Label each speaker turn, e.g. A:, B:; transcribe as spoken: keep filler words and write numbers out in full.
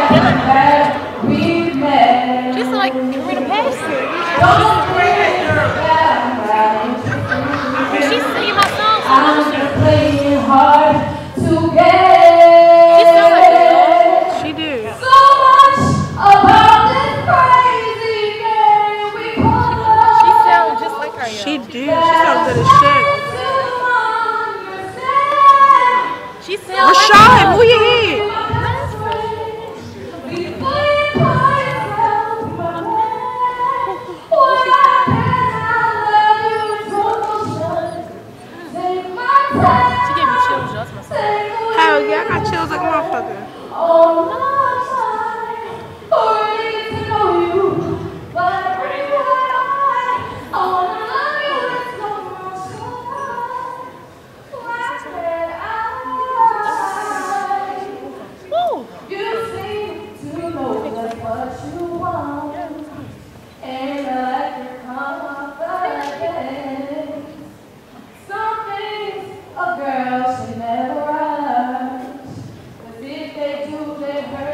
A: Just like Karina Pasian. She's singing my song.
B: I'm just playing hard to get.
A: She sounds like a dog.
C: She do.
B: So much about this crazy game we call love.
A: She sounds just like her.
C: She do. She sounds good as shit.
A: She sounds
C: Rashad, move your head.
A: She gave me chills just myself.
C: Hell yeah, I got chills like a motherfucker.
B: A girl should never rush, 'cause if they do, they hurt.